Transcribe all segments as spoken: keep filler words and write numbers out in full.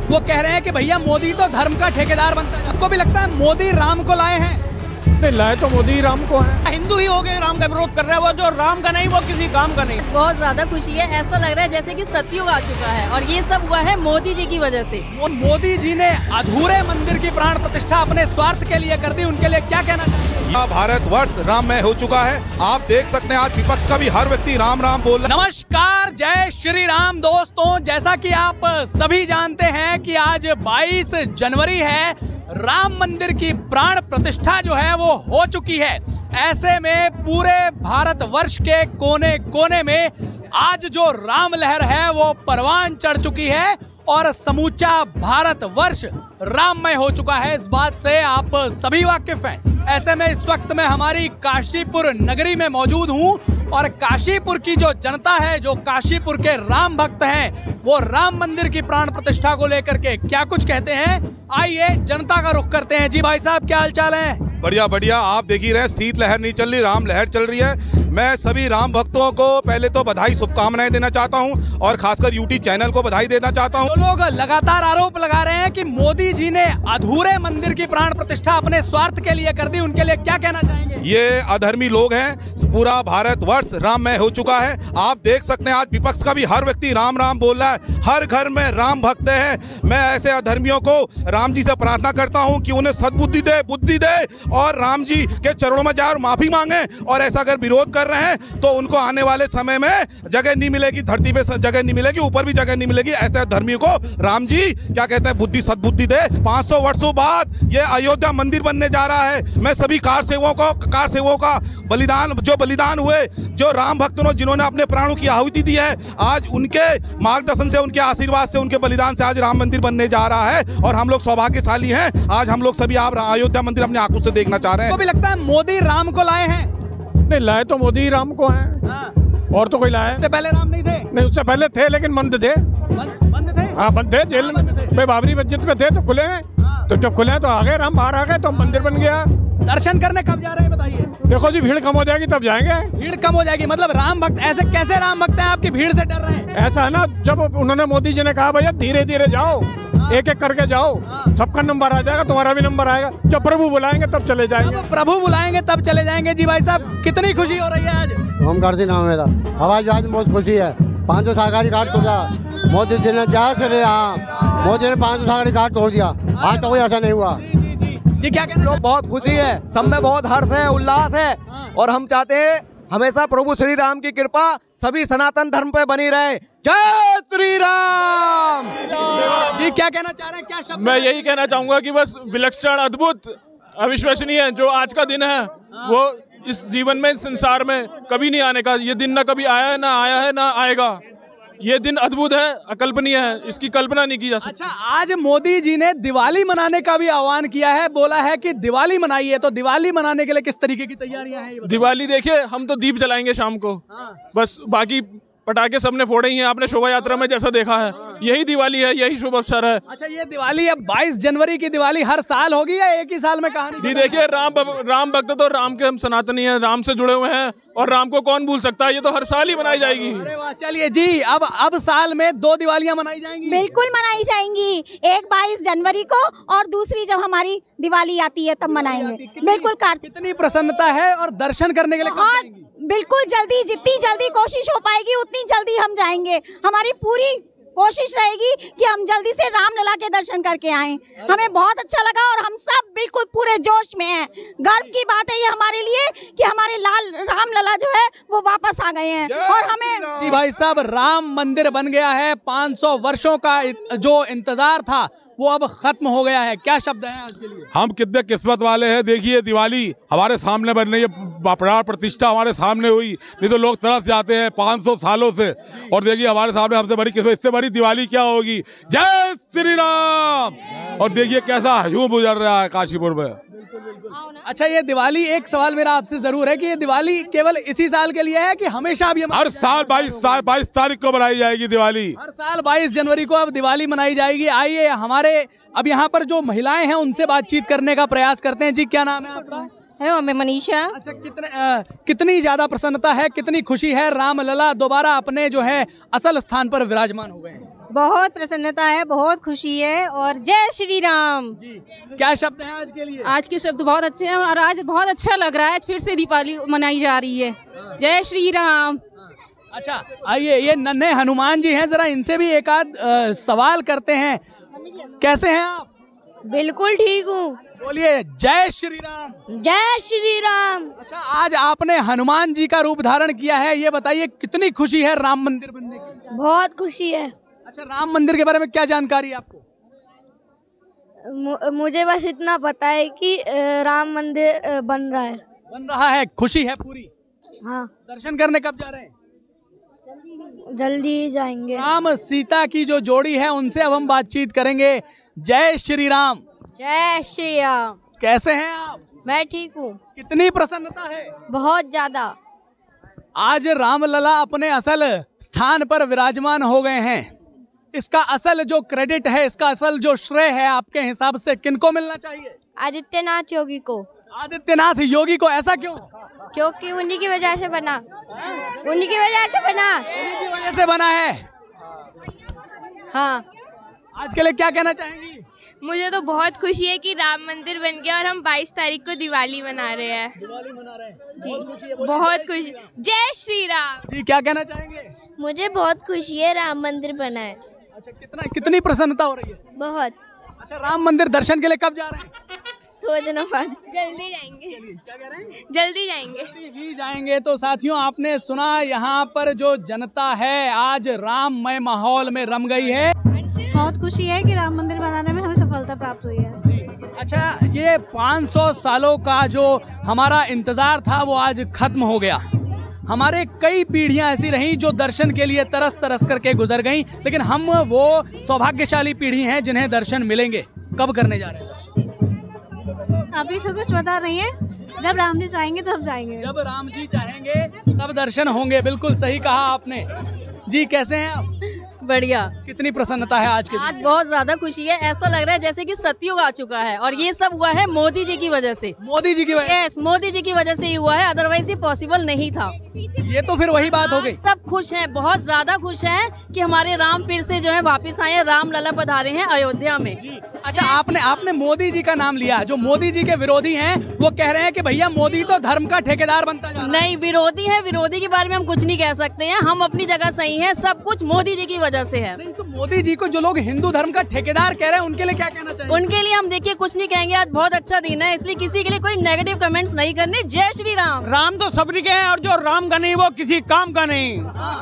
वो कह रहे हैं कि भैया मोदी तो धर्म का ठेकेदार बनता है। आपको भी लगता है मोदी राम को लाए हैं? नहीं लाए तो मोदी राम को है। हिंदू ही हो गए राम का विरोध कर रहे हैं, वो जो राम का नहीं वो किसी काम का नहीं। बहुत ज्यादा खुशी है, ऐसा लग रहा है जैसे कि सतयुग आ चुका है और ये सब हुआ है मोदी जी की वजह से। मोदी जी ने अधूरे मंदिर की प्राण प्रतिष्ठा अपने स्वार्थ के लिए कर दी, उनके लिए क्या कहना चाहिए? भारत वर्ष राममय हो चुका है। आप देख सकते हैं आज विपक्ष का भी हर व्यक्ति राम राम बोल रहा है। नमस्कार, जय श्री राम दोस्तों। जैसा कि आप सभी जानते हैं कि आज बाईस जनवरी है, राम मंदिर की प्राण प्रतिष्ठा जो है वो हो चुकी है। ऐसे में पूरे भारत वर्ष के कोने कोने में आज जो राम लहर है वो परवान चढ़ चुकी है और समूचा भारत वर्ष राममय हो चुका है। इस बात से आप सभी वाकिफ हैं। ऐसे में इस वक्त मैं हमारी काशीपुर नगरी में मौजूद हूं और काशीपुर की जो जनता है, जो काशीपुर के राम भक्त हैं, वो राम मंदिर की प्राण प्रतिष्ठा को लेकर के क्या कुछ कहते हैं, आइए जनता का रुख करते हैं। जी भाई साहब, क्या हाल चाल है? बढ़िया बढ़िया। आप देख ही रहे, शीत लहर नहीं चल रही, राम लहर चल रही है। मैं सभी राम भक्तों को पहले तो बधाई, शुभकामनाएं देना चाहता हूं और खासकर यूटी चैनल को बधाई देना चाहता हूं। तो लोग लगातार आरोप लगा रहे हैं कि मोदी जी ने अधूरे मंदिर की प्राण प्रतिष्ठा अपने स्वार्थ के लिए कर दी, उनके लिए क्या कहना चाहेंगे? ये अधर्मी लोग हैं। पूरा भारत वर्ष राममय हो चुका है। आप देख सकते हैं आज विपक्ष का भी हर व्यक्ति राम राम बोल रहा है। हर घर में राम भक्त हैं। मैं ऐसे अधर्मियों को राम जी से प्रार्थना करता हूं कि उन्हें सद्बुद्धि दे, बुद्धि दे और राम जी के चरणों में जाए और माफी मांगे। और ऐसा अगर विरोध कर रहे हैं तो उनको आने वाले समय में जगह नहीं मिलेगी, धरती पे जगह नहीं मिलेगी, ऊपर भी जगह नहीं मिलेगी। ऐसे अधर्मियों को राम जी क्या कहते हैं, बुद्धि सद्बुद्धि दे। पाँच सौ वर्षों बाद ये अयोध्या मंदिर बनने जा रहा है। मैं सभी कार सेवकों को, कार सेवकों का बलिदान, जो बलिदान हुए, जो राम भक्तों जिन्होंने अपने प्राणों की आहुति दी है, आज उनके मार्गदर्शन से, उनके आशीर्वाद से, उनके बलिदान से आज राम मंदिर बनने जा रहा है और हम लोग सौभाग्यशाली हैं। आज हम लोग सभी आप अयोध्या मंदिर अपनी आंखों से देखना चाह रहे हैं। भी लगता है मोदी राम को लाए हैं? नहीं लाए तो मोदी राम को है। हाँ। और तो कोई लाए? उससे पहले राम नहीं थे? नहीं, उससे पहले थे लेकिन बंद थे। बंद थे? हाँ बंद थे, जेल में भाई बाबरी मस्जिद में थे तो खुले हैं। हाँ। तो जब खुले तो आ गए, राम बाहर आ गए तो मंदिर बन गया। दर्शन करने कब जा रहे हैं बताइए? देखो जी, भीड़ कम हो जाएगी तब जाएंगे। भीड़ कम हो जाएगी मतलब राम भक्त ऐसे कैसे राम भक्त हैं आपकी भीड़ से डर रहे हैं? ऐसा है ना, जब उन्होंने मोदी जी ने कहा भैया धीरे धीरे जाओ, एक एक करके जाओ, सबका नंबर आ जाएगा, तुम्हारा भी नंबर आएगा। जब प्रभु बुलाएंगे तब चले जाएंगे। प्रभु बुलाएंगे तब चले जाएंगे। जी भाई साहब, कितनी खुशी हो रही है आज? ओमकार सिंह नाम मेरा। हवाई जहाज में बहुत खुशी है। पाँच सौ सरकारी कार्ड तोड़ा मोदी जी ने, जय श्री राम। मोदी ने पाँच सौ सरकारी कार्ड तोड़ दिया, आज तो कोई ऐसा नहीं हुआ। जी क्या कहते हैं? बहुत खुशी है, सब में बहुत हर्ष है, उल्लास है और हम चाहते हैं हमेशा प्रभु श्री राम की कृपा सभी सनातन धर्म पे बनी रहे। जय श्री राम। जी क्या कहना चाह रहे हैं, क्या शब्द? मैं यही कहना चाहूंगा कि बस विलक्षण, अद्भुत, अविश्वसनीय जो आज का दिन है वो इस जीवन में, इस संसार में कभी नहीं आने का। ये दिन ना कभी आया है, ना आया है, ना आएगा। ये दिन अद्भुत है, अकल्पनीय है, इसकी कल्पना नहीं की जा सकती। अच्छा, आज मोदी जी ने दिवाली मनाने का भी आह्वान किया है, बोला है कि दिवाली मनाइए। तो दिवाली मनाने के लिए किस तरीके की तैयारियां हैं? दिवाली देखिए, हम तो दीप जलाएंगे शाम को। हाँ। बस बाकी पटाखे सबने फोड़े ही हैं, आपने शोभा यात्रा में जैसा देखा है। यही दिवाली है, यही शुभ अवसर है। अच्छा, ये दिवाली अब बाईस जनवरी की दिवाली हर साल होगी या एक ही साल में कहानी? जी देखिए, राम राम भक्त तो राम के हम सनातनी हैं, राम से जुड़े हुए हैं और राम को कौन भूल सकता है। ये तो हर साल ही मनाई जाएगी। अरे वाह, चलिए जी, अब अब साल में दो दिवालियां मनाई जाएंगी? बिल्कुल मनाई जाएंगी, एक बाईस जनवरी को और दूसरी जब हमारी दिवाली आती है तब मनाएंगे। बिल्कुल। कितनी प्रसन्नता है और दर्शन करने के लिए बहुत, बिल्कुल जल्दी, जितनी जल्दी कोशिश हो पाएगी उतनी जल्दी हम जाएंगे। हमारी पूरी कोशिश रहेगी कि हम जल्दी से रामलला के दर्शन करके आएं। हमें बहुत अच्छा लगा और हम सब बिल्कुल पूरे जोश में हैं। गर्व की बात है ये हमारे लिए कि हमारे लाल रामलला जो है वो वापस आ गए हैं। और हमें जी भाई साहब, राम मंदिर बन गया है। पाँच सौ वर्षों का जो इंतजार था वो अब खत्म हो गया है। क्या शब्द है आज के लिए? हम कितने किस्मत वाले हैं। देखिए, दिवाली हमारे सामने बन रही है, प्राण प्रतिष्ठा हमारे सामने हुई। नहीं तो लोग तरस जाते हैं पाँच सौ सालों से। और देखिए हमारे सामने हमसे बड़ी किस्मत, इससे बड़ी दिवाली क्या होगी। जय श्री राम। और देखिए कैसा हजूम गुजर रहा है काशीपुर में। अच्छा, ये दिवाली, एक सवाल मेरा आपसे जरूर है कि ये दिवाली केवल इसी साल के लिए है कि हमेशा भी? हर साल बाईस साल बाईस तारीख को मनाई जाएगी दिवाली। हर साल बाईस जनवरी को अब दिवाली मनाई जाएगी। आइए, हमारे अब यहाँ पर जो महिलाएं हैं उनसे बातचीत करने का प्रयास करते हैं। जी क्या नाम है आपका? है मैं मनीषा। अच्छा, कितने आ, कितनी ज्यादा प्रसन्नता है, कितनी खुशी है, राम लला दोबारा अपने जो है असल स्थान पर विराजमान हो गए हैं? बहुत प्रसन्नता है, बहुत खुशी है और जय श्री राम। जी क्या शब्द है आज के लिए? आज के शब्द बहुत अच्छे हैं और आज बहुत अच्छा लग रहा है, फिर से दीपावली मनाई जा रही है। जय श्री राम। अच्छा आइए, ये नन्हे हनुमान जी हैं, जरा इनसे भी एक आध अ, सवाल करते हैं। कैसे हैं आप? बिल्कुल ठीक हूँ। बोलिए जय श्री राम। जय श्री राम। अच्छा आज आपने हनुमान जी का रूप धारण किया है, ये बताइए कितनी खुशी है राम मंदिर बनने की? बहुत खुशी है। अच्छा राम मंदिर के बारे में क्या जानकारी है आपको? मु- मुझे बस इतना पता है कि अ, राम मंदिर अ, बन रहा है। बन रहा है, खुशी है पूरी। हाँ, दर्शन करने कब जा रहे हैं? जल्दी ही जाएंगे। राम सीता की जो जोड़ी है उनसे अब हम बातचीत करेंगे। जय श्री राम। जय श्री राम। कैसे हैं आप? मैं ठीक हूँ। कितनी प्रसन्नता है? बहुत ज्यादा। आज रामलला अपने असल स्थान पर विराजमान हो गए हैं। इसका असल जो क्रेडिट है, इसका असल जो श्रेय है, आपके हिसाब से किनको मिलना चाहिए? आदित्यनाथ योगी को। आदित्यनाथ योगी को। ऐसा क्यों? क्योंकि उन्हीं की वजह से बना। उन्हीं की वजह से बना। उन्हीं की वजह से बना है। हाँ। आज के लिए क्या कहना चाहेंगी? मुझे तो बहुत खुशी है कि राम मंदिर बन गया और हम बाईस तारीख को दिवाली मना रहे हैं। दिवाली मना रहे हैं जी, बहुत खुशी। जय श्री राम। जी क्या कहना चाहेंगे? मुझे बहुत खुशी है, राम मंदिर बना है। अच्छा कितना कितनी प्रसन्नता हो रही है? बहुत। अच्छा राम मंदिर दर्शन के लिए कब जा रहे हैं? थोड़े दिनों बाद। जल्दी जाएंगे। क्या कह रहे हैं? जल्दी जाएंगे। जल्दी ही जाएंगे। तो साथियों आपने सुना, यहाँ पर जो जनता है आज राममय माहौल में रम गई है। बहुत खुशी है कि राम मंदिर बनाने में हमें सफलता प्राप्त हुई है। अच्छा ये पाँच सौ सालों का जो हमारा इंतजार था वो आज खत्म हो गया। हमारे कई पीढ़ियां ऐसी रहीं जो दर्शन के लिए तरस तरस करके गुजर गईं, लेकिन हम वो सौभाग्यशाली पीढ़ी हैं जिन्हें दर्शन मिलेंगे। कब करने जा रहे हैं? अभी तो कुछ बता रही है, जब राम जी चाहेंगे तब जाएंगे। जब राम जी चाहेंगे तब दर्शन होंगे। बिल्कुल सही कहा आपने। जी कैसे हैं आप? बढ़िया। कितनी प्रसन्नता है आज के दिन? आज बहुत ज्यादा खुशी है, ऐसा लग रहा है जैसे कि सतयुग आ चुका है और ये सब हुआ है मोदी जी की वजह से। मोदी जी की वजह? यस, मोदी जी की वजह से ही हुआ है, अदरवाइज ये पॉसिबल नहीं था। ये तो फिर वही बात हो गई। सब खुश हैं, बहुत ज्यादा खुश हैं कि हमारे राम फिर से जो है वापस आए, राम लला पधारे हैं अयोध्या में। अच्छा आपने आपने मोदी जी का नाम लिया। जो मोदी जी के विरोधी हैं वो कह रहे हैं कि भैया मोदी तो धर्म का ठेकेदार बनता जा रहा है। नहीं, विरोधी है, विरोधी के बारे में हम कुछ नहीं कह सकते हैं। हम अपनी जगह सही हैं, सब कुछ मोदी जी की वजह से है। नहीं तो मोदी जी को जो लोग हिंदू धर्म का ठेकेदार कह रहे हैं उनके लिए क्या कहना चाहिए? उनके लिए हम देखिए कुछ नहीं कहेंगे। आज बहुत अच्छा दिन है, इसलिए किसी के लिए कोई नेगेटिव कमेंट्स नहीं करने। जय श्री राम। राम तो सबरी के हैं और जो राम का नहीं वो किसी काम का नहीं।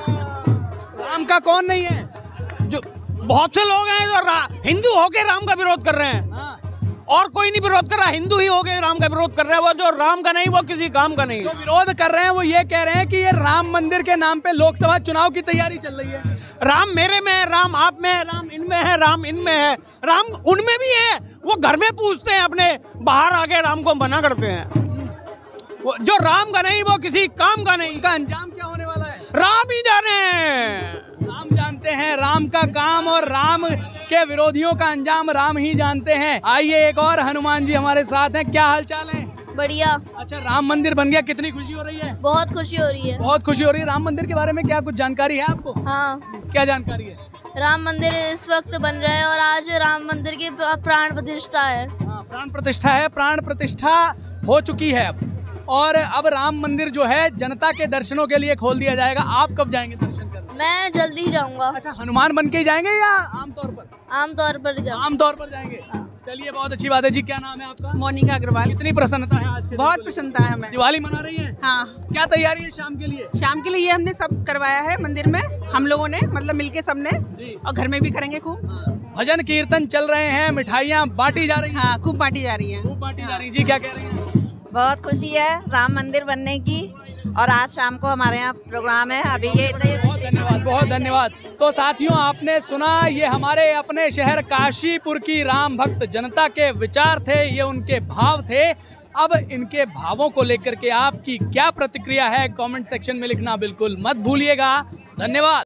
राम का कौन नहीं है? जो बहुत से लोग हैं जो हिंदू होके राम का विरोध कर रहे हैं और कोई नहीं विरोध कर रहा। हिंदू ही होके राम का विरोध कर रहे हैं। वो जो राम का नहीं वो किसी काम का नहीं। जो विरोध कर रहे हैं वो ये कह रहे हैं कि ये राम मंदिर के नाम पे लोकसभा चुनाव की तैयारी चल रही है। राम मेरे में है, राम आप में है, राम इनमें है, राम इनमें है, राम उनमें भी है। वो घर में पूछते हैं अपने, बाहर आके राम को मना करते हैं। वो जो राम का नहीं वो किसी काम का नहीं। उनका अंजाम क्या होने वाला है राम ही जाने। राम जानते हैं राम का काम, और राम के विरोधियों का अंजाम राम ही जानते हैं। आइए एक और हनुमान जी हमारे साथ हैं। क्या हाल चाल है? बढ़िया। अच्छा राम मंदिर बन गया, कितनी खुशी हो रही है? बहुत खुशी हो रही है। बहुत खुशी हो रही है। राम मंदिर के बारे में क्या कुछ जानकारी है आपको? हाँ, क्या जानकारी है? राम मंदिर इस वक्त बन रहा है और आज राम मंदिर की प्राण प्रतिष्ठा है। हाँ, प्राण प्रतिष्ठा है। प्राण प्रतिष्ठा हो चुकी है अब, और अब राम मंदिर जो है जनता के दर्शनों के लिए खोल दिया जाएगा। आप कब जाएंगे दर्शन करने? मैं जल्दी ही जाऊंगा। अच्छा हनुमान बन के ही जाएंगे या आमतौर पर? आमतौर पर जाऊंगा। आमतौर पर जाएंगे। चलिए बहुत अच्छी बात है। जी क्या नाम है आपका? मोनिका अग्रवाल। कितनी प्रसन्नता है आज के? बहुत प्रसन्नता है हमें। दिवाली मना रही है? हाँ। क्या तैयारी है शाम के लिए? शाम के लिए ये हमने सब करवाया है मंदिर में, हम लोगों ने, मतलब मिलके सबने, और घर में भी करेंगे खूब। भजन कीर्तन चल रहे हैं, मिठाइयाँ बांटी जा रही हैं। हाँ, खूब बांटी जा रही हैं। खूब बांटी जा रही हैं। जी क्या कह रही हैं? बहुत खुशी है राम मंदिर बनने की, और आज शाम को हमारे यहाँ प्रोग्राम है। अभी ये बहुत धन्यवाद, बहुत धन्यवाद। तो साथियों आपने सुना, ये हमारे अपने शहर काशीपुर की राम भक्त जनता के विचार थे, ये उनके भाव थे। अब इनके भावों को लेकर के आपकी क्या प्रतिक्रिया है कमेंट सेक्शन में लिखना बिल्कुल मत भूलिएगा। धन्यवाद।